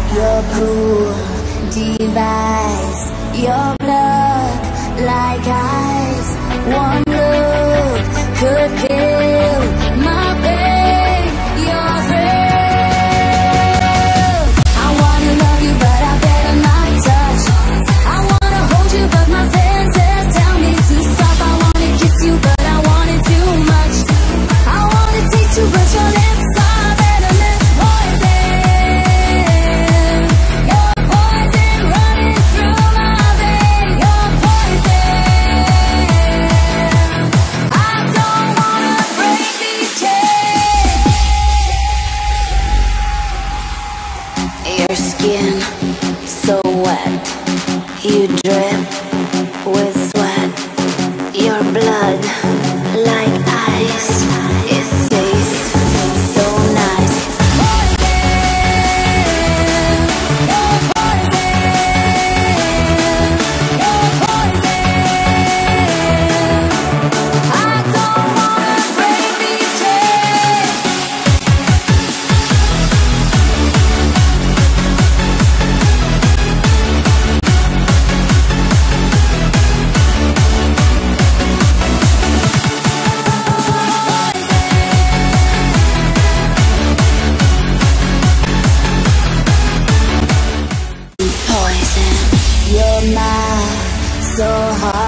your cruel device, your blood like ice. One look could kill my pain. Your thrill. I wanna love you, but I better not touch. I wanna hold you, but my senses tell me to stop. I wanna kiss you, but I want it too much. I wanna taste you, but your lips are better than poison. You're poison running through my veins. You're poison. I don't wanna break these chains. Your skin so wet, you drip with sweat. Your blood like ice, it tastes so nice. Poison, you're poison, you're poison. I don't wanna break these chains. Poison, your mouth so hard.